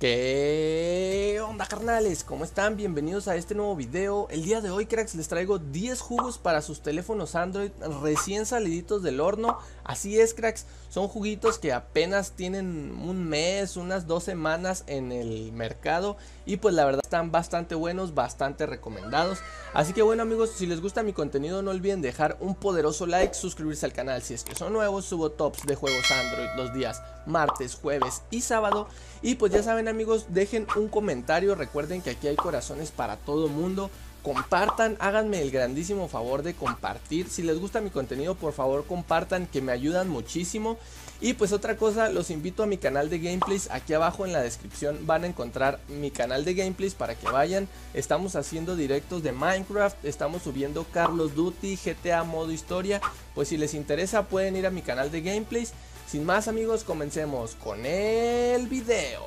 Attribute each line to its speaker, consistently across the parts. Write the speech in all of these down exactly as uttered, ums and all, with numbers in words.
Speaker 1: ¿Qué onda, carnales? ¿Cómo están? Bienvenidos a este nuevo video. El día de hoy, cracks, les traigo diez jugos para sus teléfonos Android recién saliditos del horno. Así es, cracks, son juguitos que apenas tienen un mes, unas dos semanas en el mercado. Y pues la verdad están bastante buenos, bastante recomendados. Así que bueno, amigos, si les gusta mi contenido no olviden dejar un poderoso like, suscribirse al canal si es que son nuevos. Subo tops de juegos Android los días martes, jueves y sábado. Y pues ya saben, amigos, dejen un comentario, recuerden que aquí hay corazones para todo mundo. Compartan, háganme el grandísimo favor de compartir. Si les gusta mi contenido, por favor compartan, que me ayudan muchísimo. Y pues otra cosa, los invito a mi canal de gameplays. Aquí abajo en la descripción van a encontrar mi canal de gameplays para que vayan. Estamos haciendo directos de Minecraft, estamos subiendo Call of Duty, G T A modo historia. Pues si les interesa pueden ir a mi canal de gameplays. Sin más, amigos, comencemos con el video.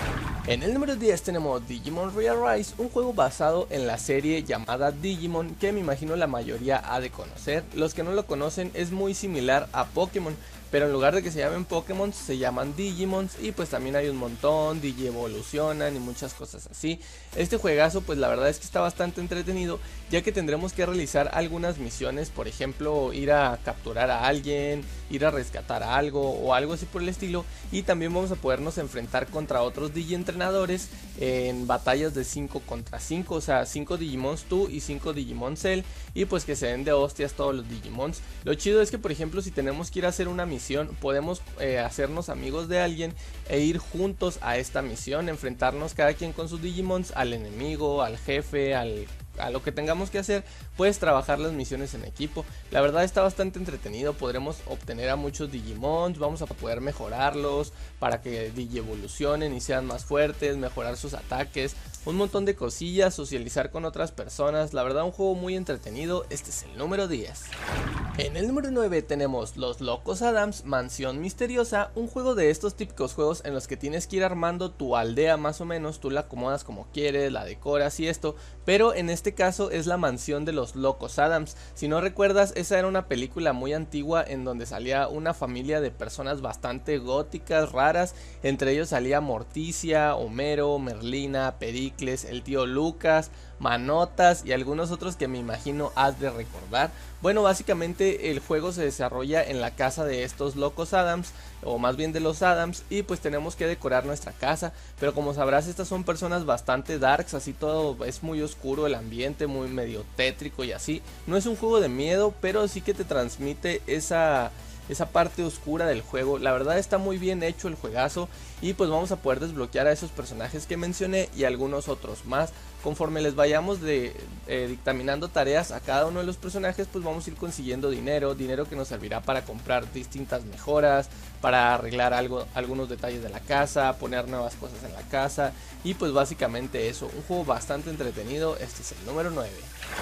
Speaker 1: En el número diez tenemos Digimon Re-Arise, un juego basado en la serie llamada Digimon, que me imagino la mayoría ha de conocer. Los que no lo conocen, es muy similar a Pokémon, pero en lugar de que se llamen Pokémon se llaman Digimons. Y pues también hay un montón, Digievolucionan y muchas cosas así. Este juegazo pues la verdad es que está bastante entretenido, ya que tendremos que realizar algunas misiones. Por ejemplo, ir a capturar a alguien, ir a rescatar algo o algo así por el estilo. Y también vamos a podernos enfrentar contra otros Digi entrenadores en batallas de cinco contra cinco, o sea, cinco Digimons tú y cinco Digimon Cell, y pues que se den de hostias todos los Digimons. Lo chido es que, por ejemplo, si tenemos que ir a hacer una misión, podemos eh, hacernos amigos de alguien e ir juntos a esta misión, enfrentarnos cada quien con sus Digimons al enemigo, al jefe, al a lo que tengamos que hacer. Puedes trabajar las misiones en equipo. La verdad está bastante entretenido. Podremos obtener a muchos Digimons, vamos a poder mejorarlos para que Digievolucionen y sean más fuertes, mejorar sus ataques, un montón de cosillas, socializar con otras personas. La verdad un juego muy entretenido. Este es el número diez. En el número nueve tenemos Los Locos Adams Mansión Misteriosa, un juego de estos típicos juegos en los que tienes que ir armando tu aldea más o menos. Tú la acomodas como quieres, la decoras y esto, pero en este caso es la mansión de los Locos Adams. Si no recuerdas, esa era una película muy antigua en donde salía una familia de personas bastante góticas, raras. Entre ellos salía Morticia, Homero, Merlina, Pericles, el tío Lucas, Manotas y algunos otros que me imagino has de recordar. Bueno, básicamente el juego se desarrolla en la casa de estos Locos Adams, o más bien de los Adams, y pues tenemos que decorar nuestra casa. Pero como sabrás, estas son personas bastante darks, así todo es muy oscuro el ambiente, muy medio tétrico y así. No es un juego de miedo, pero sí que te transmite esa... esa parte oscura del juego. La verdad está muy bien hecho el juegazo. Y pues vamos a poder desbloquear a esos personajes que mencioné y algunos otros más. Conforme les vayamos de, eh, dictaminando tareas a cada uno de los personajes, pues vamos a ir consiguiendo dinero. Dinero que nos servirá para comprar distintas mejoras, para arreglar algo, algunos detalles de la casa, poner nuevas cosas en la casa. Y pues básicamente eso, un juego bastante entretenido. Este es el número nueve.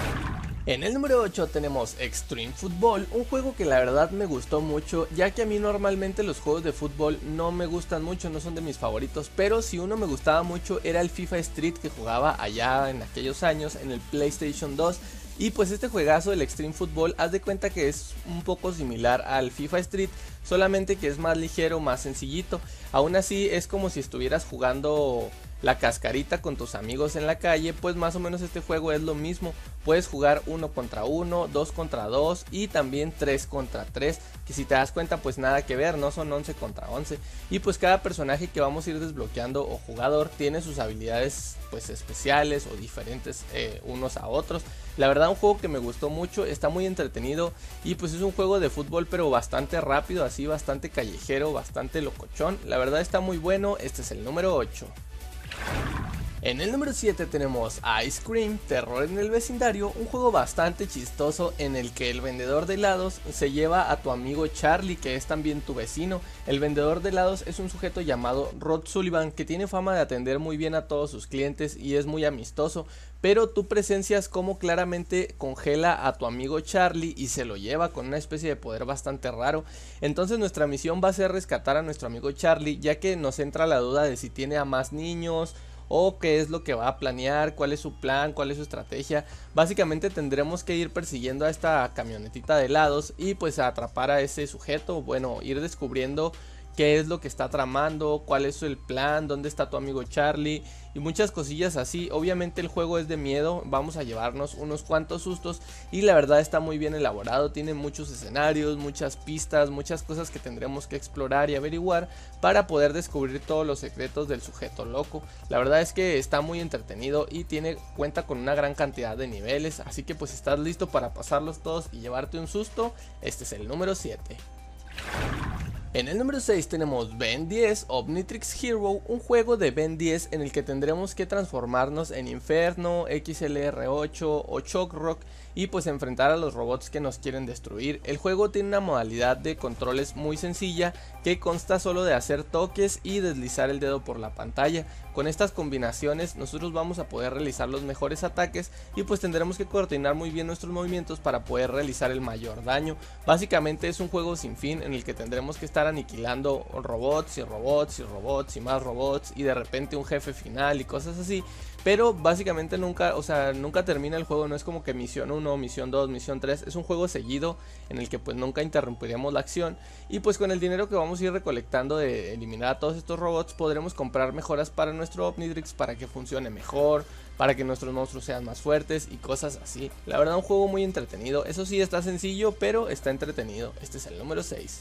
Speaker 1: En el número ocho tenemos Extreme Football, un juego que la verdad me gustó mucho, ya que a mí normalmente los juegos de fútbol no me gustan mucho, no son de mis favoritos, pero si uno me gustaba mucho era el FIFA Street que jugaba allá en aquellos años en el PlayStation dos. Y pues este juegazo, el Extreme Football, haz de cuenta que es un poco similar al FIFA Street, solamente que es más ligero, más sencillito. Aún así es como si estuvieras jugando la cascarita con tus amigos en la calle. Pues más o menos este juego es lo mismo. Puedes jugar uno contra uno, dos contra dos y también tres contra tres, que si te das cuenta pues nada que ver, no son once contra once. Y pues cada personaje que vamos a ir desbloqueando o jugador tiene sus habilidades pues especiales o diferentes eh, unos a otros. La verdad un juego que me gustó mucho, está muy entretenido y pues es un juego de fútbol pero bastante rápido, así bastante callejero, bastante locochón. La verdad está muy bueno. Este es el número ocho. En el número siete tenemos Ice Cream, Terror en el Vecindario, un juego bastante chistoso en el que el vendedor de helados se lleva a tu amigo Charlie, que es también tu vecino. El vendedor de helados es un sujeto llamado Rod Sullivan, que tiene fama de atender muy bien a todos sus clientes y es muy amistoso, pero tú presencias cómo claramente congela a tu amigo Charlie y se lo lleva con una especie de poder bastante raro. Entonces nuestra misión va a ser rescatar a nuestro amigo Charlie, ya que nos entra la duda de si tiene a más niños o qué es lo que va a planear, cuál es su plan, cuál es su estrategia. Básicamente tendremos que ir persiguiendo a esta camionetita de helados y pues atrapar a ese sujeto, bueno, ir descubriendo qué es lo que está tramando, cuál es el plan, dónde está tu amigo Charlie y muchas cosillas así. Obviamente el juego es de miedo, vamos a llevarnos unos cuantos sustos y la verdad está muy bien elaborado, tiene muchos escenarios, muchas pistas, muchas cosas que tendremos que explorar y averiguar para poder descubrir todos los secretos del sujeto loco. La verdad es que está muy entretenido y tiene cuenta con una gran cantidad de niveles, así que pues estás listo para pasarlos todos y llevarte un susto. Este es el número siete. En el número seis tenemos Ben diez Omnitrix Hero, un juego de Ben diez en el que tendremos que transformarnos en Inferno, X L R ocho o Shock Rock y pues enfrentar a los robots que nos quieren destruir. El juego tiene una modalidad de controles muy sencilla que consta solo de hacer toques y deslizar el dedo por la pantalla. Con estas combinaciones nosotros vamos a poder realizar los mejores ataques y pues tendremos que coordinar muy bien nuestros movimientos para poder realizar el mayor daño. Básicamente es un juego sin fin en el que tendremos que estar aniquilando robots y robots y robots y más robots y de repente un jefe final y cosas así. Pero básicamente nunca, o sea, nunca termina el juego, no es como que misión uno, misión dos, misión tres, es un juego seguido en el que pues nunca interrumpiremos la acción y pues con el dinero que vamos a ir recolectando de eliminar a todos estos robots podremos comprar mejoras para nuestro Omnitrix para que funcione mejor, para que nuestros monstruos sean más fuertes y cosas así. La verdad un juego muy entretenido, eso sí está sencillo pero está entretenido. Este es el número seis.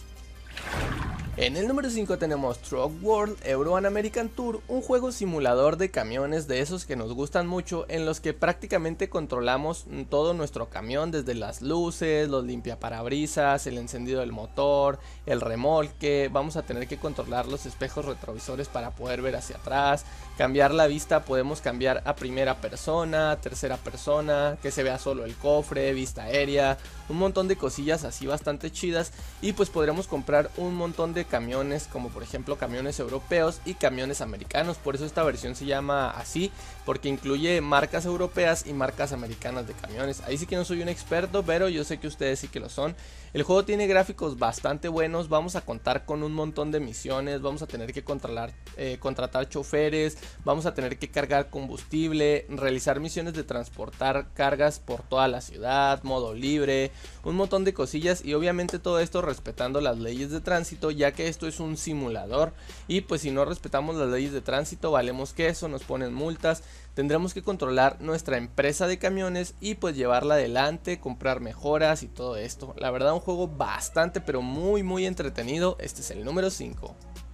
Speaker 1: En el número cinco tenemos Truck World Euro and American Tour, un juego simulador de camiones de esos que nos gustan mucho, en los que prácticamente controlamos todo nuestro camión, desde las luces, los limpiaparabrisas, el encendido del motor, el remolque. Vamos a tener que controlar los espejos retrovisores para poder ver hacia atrás, cambiar la vista, podemos cambiar a primera persona, tercera persona, que se vea solo el cofre, vista aérea, un montón de cosillas así bastante chidas y pues podremos comprar un montón de camiones, como por ejemplo camiones europeos y camiones americanos. Por eso esta versión se llama así, porque incluye marcas europeas y marcas americanas de camiones. Ahí sí que no soy un experto, pero yo sé que ustedes sí que lo son. El juego tiene gráficos bastante buenos, vamos a contar con un montón de misiones, vamos a tener que controlar, eh, contratar choferes, vamos a tener que cargar combustible, realizar misiones de transportar cargas por toda la ciudad, modo libre, un montón de cosillas y obviamente todo esto respetando las leyes de tránsito, ya que esto es un simulador y pues si no respetamos las leyes de tránsito valemos queso, nos ponen multas. Tendremos que controlar nuestra empresa de camiones y pues llevarla adelante, comprar mejoras y todo esto. La verdad un juego bastante pero muy muy entretenido. Este es el número cinco.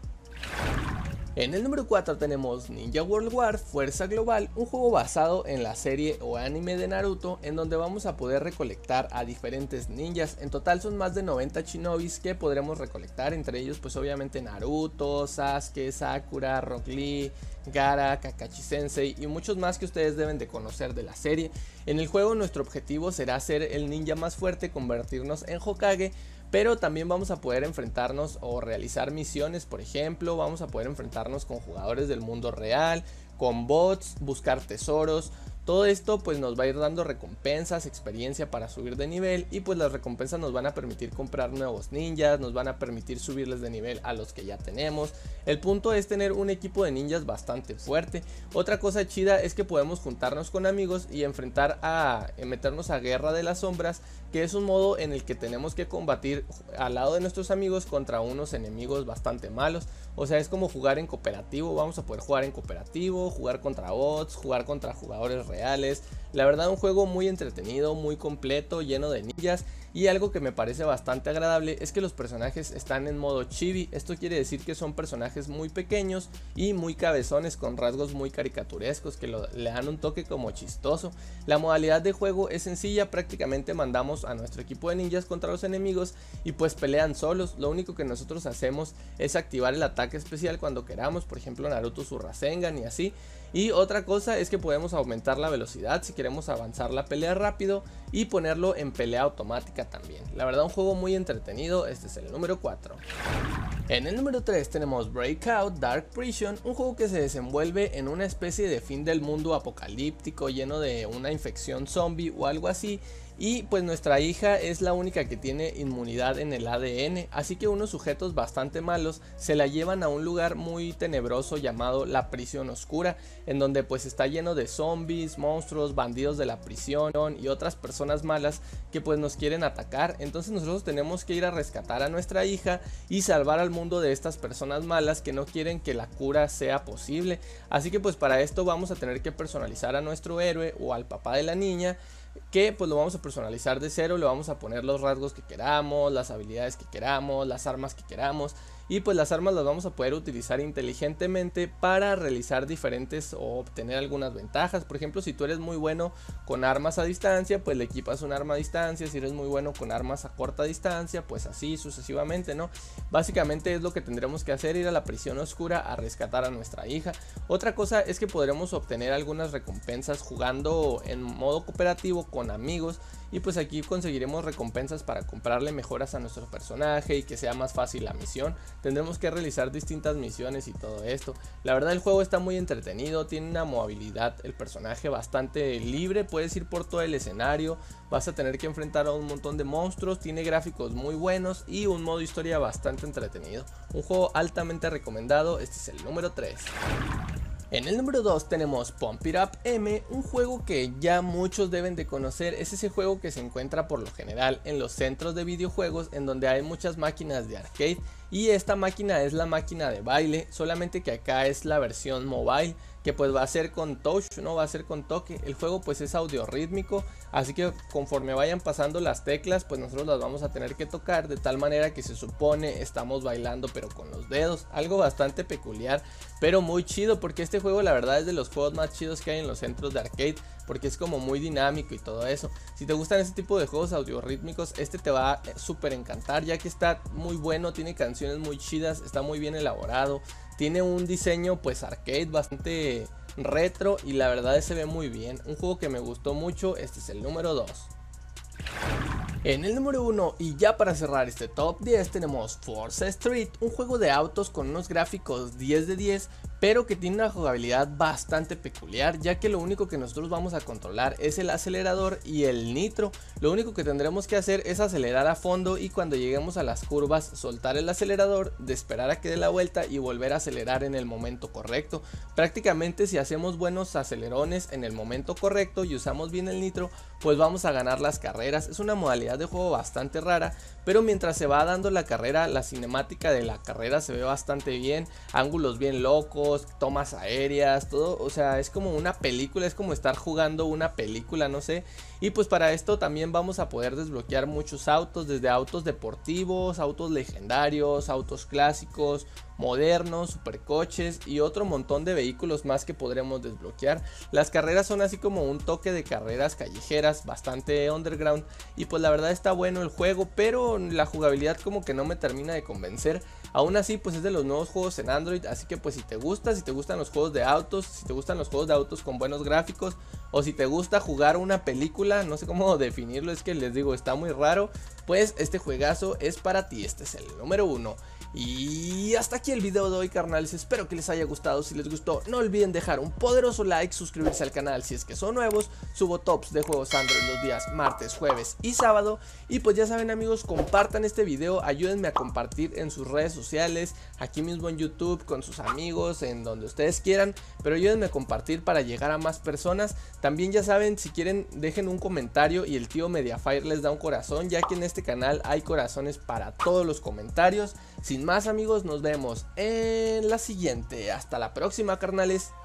Speaker 1: En el número cuatro tenemos Ninja World War Fuerza Global, un juego basado en la serie o anime de Naruto, en donde vamos a poder recolectar a diferentes ninjas. En total son más de noventa shinobis que podremos recolectar, entre ellos pues obviamente Naruto, Sasuke, Sakura, Rock Lee, Gaara, Kakashi Sensei y muchos más que ustedes deben de conocer de la serie. En el juego nuestro objetivo será ser el ninja más fuerte, convertirnos en Hokage, pero también vamos a poder enfrentarnos o realizar misiones, por ejemplo, vamos a poder enfrentarnos con jugadores del mundo real, con bots, buscar tesoros. Todo esto pues nos va a ir dando recompensas, experiencia para subir de nivel y pues las recompensas nos van a permitir comprar nuevos ninjas, nos van a permitir subirles de nivel a los que ya tenemos. El punto es tener un equipo de ninjas bastante fuerte. Otra cosa chida es que podemos juntarnos con amigos y enfrentar a meternos a Guerra de las Sombras, que es un modo en el que tenemos que combatir al lado de nuestros amigos contra unos enemigos bastante malos. O sea, es como jugar en cooperativo, vamos a poder jugar en cooperativo, jugar contra bots, jugar contra jugadores reales. La verdad un juego muy entretenido, muy completo, lleno de ninjas. Y algo que me parece bastante agradable es que los personajes están en modo chibi. Esto quiere decir que son personajes muy pequeños y muy cabezones, con rasgos muy caricaturescos que lo, le dan un toque como chistoso. La modalidad de juego es sencilla, prácticamente mandamos a nuestro equipo de ninjas contra los enemigos y pues pelean solos. Lo único que nosotros hacemos es activar el ataque especial cuando queramos, por ejemplo Naruto su Rasengan y así. Y otra cosa es que podemos aumentar la velocidad si queremos avanzar la pelea rápido y ponerlo en pelea automática también. La verdad un juego muy entretenido. Este es el número cuatro. En el número tres tenemos Breakout Dark Prison, un juego que se desenvuelve en una especie de fin del mundo apocalíptico lleno de una infección zombie o algo así, y pues nuestra hija es la única que tiene inmunidad en el A D N, así que unos sujetos bastante malos se la llevan a un lugar muy tenebroso llamado la prisión oscura, en donde pues está lleno de zombies, monstruos, bandidos de la prisión y otras personas malas que pues nos quieren atacar. Entonces nosotros tenemos que ir a rescatar a nuestra hija y salvar al mundo de estas personas malas que no quieren que la cura sea posible. Así que pues para esto vamos a tener que personalizar a nuestro héroe o al papá de la niña, que pues lo vamos a personalizar de cero, le vamos a poner los rasgos que queramos, las habilidades que queramos, las armas que queramos, y pues las armas las vamos a poder utilizar inteligentemente para realizar diferentes o obtener algunas ventajas. Por ejemplo, si tú eres muy bueno con armas a distancia, pues le equipas un arma a distancia. Si eres muy bueno con armas a corta distancia, pues así sucesivamente, ¿no? Básicamente es lo que tendremos que hacer, ir a la prisión oscura a rescatar a nuestra hija. Otra cosa es que podremos obtener algunas recompensas jugando en modo cooperativo con amigos, y pues aquí conseguiremos recompensas para comprarle mejoras a nuestro personaje y que sea más fácil la misión. Tendremos que realizar distintas misiones y todo esto. La verdad el juego está muy entretenido, tiene una movilidad el personaje bastante libre, puedes ir por todo el escenario, vas a tener que enfrentar a un montón de monstruos, tiene gráficos muy buenos y un modo historia bastante entretenido. Un juego altamente recomendado, este es el número tres. En el número dos tenemos Pump It Up M, un juego que ya muchos deben de conocer. Es ese juego que se encuentra por lo general en los centros de videojuegos, en donde hay muchas máquinas de arcade, y esta máquina es la máquina de baile, solamente que acá es la versión mobile, que pues va a ser con touch, no va a ser con toque. El juego pues es audio rítmico, así que conforme vayan pasando las teclas pues nosotros las vamos a tener que tocar de tal manera que se supone estamos bailando pero con los dedos. Algo bastante peculiar pero muy chido, porque este juego la verdad es de los juegos más chidos que hay en los centros de arcade, porque es como muy dinámico y todo eso. Si te gustan este tipo de juegos audio rítmicos, este te va a súper encantar, ya que está muy bueno, tiene canciones muy chidas, está muy bien elaborado, tiene un diseño pues arcade bastante retro y la verdad se ve muy bien. Un juego que me gustó mucho, este es el número dos. En el número uno, y ya para cerrar este top diez, tenemos Forza Street, un juego de autos con unos gráficos diez de diez, pero que tiene una jugabilidad bastante peculiar, ya que lo único que nosotros vamos a controlar es el acelerador y el nitro. Lo único que tendremos que hacer es acelerar a fondo y cuando lleguemos a las curvas soltar el acelerador, de esperar a que dé la vuelta y volver a acelerar en el momento correcto. Prácticamente si hacemos buenos acelerones en el momento correcto y usamos bien el nitro, pues vamos a ganar las carreras. Es una modalidad de juego bastante rara, pero mientras se va dando la carrera, la cinemática de la carrera se ve bastante bien, ángulos bien locos, tomas aéreas, todo, o sea, es como una película, es como estar jugando una película, no sé. Y pues para esto también vamos a poder desbloquear muchos autos, desde autos deportivos, autos legendarios, autos clásicos, modernos, supercoches y otro montón de vehículos más que podremos desbloquear. Las carreras son así como un toque de carreras callejeras bastante underground, y pues la verdad está bueno el juego, pero la jugabilidad como que no me termina de convencer. Aún así pues es de los nuevos juegos en Android, así que pues si te gusta, si te gustan los juegos de autos, si te gustan los juegos de autos con buenos gráficos, o si te gusta jugar una película, no sé cómo definirlo, es que les digo está muy raro, pues este juegazo es para ti. Este es el número uno. Y hasta aquí el video de hoy, carnales, espero que les haya gustado. Si les gustó, no olviden dejar un poderoso like, suscribirse al canal si es que son nuevos. Subo tops de juegos Android los días martes, jueves y sábado. Y pues ya saben, amigos, compartan este video, ayúdenme a compartir en sus redes sociales, aquí mismo en YouTube, con sus amigos, en donde ustedes quieran, pero ayúdenme a compartir para llegar a más personas. También ya saben, si quieren dejen un comentario y el tío Mediafire les da un corazón, ya que en este canal hay corazones para todos los comentarios. Sin más, amigos, nos vemos en la siguiente. Hasta la próxima, carnales.